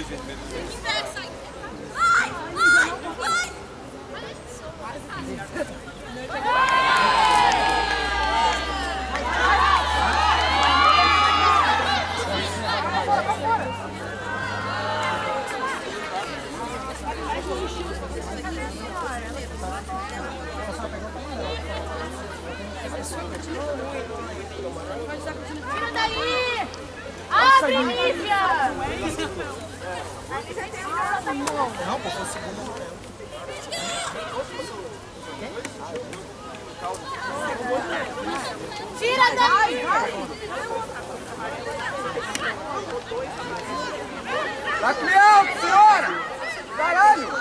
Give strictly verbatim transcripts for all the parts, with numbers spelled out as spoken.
Tira daí! Abre, Lívia! Não, pô, foi o segundo. Tira daí! Vai pro alto, senhora! Caralho!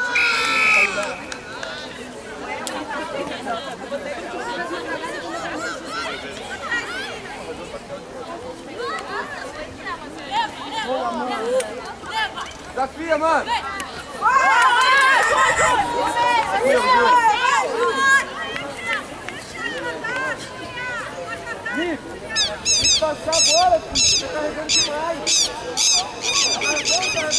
Boa, mano! Desafia, mano! Tem que passar a bola, filho. Você tá carregando demais.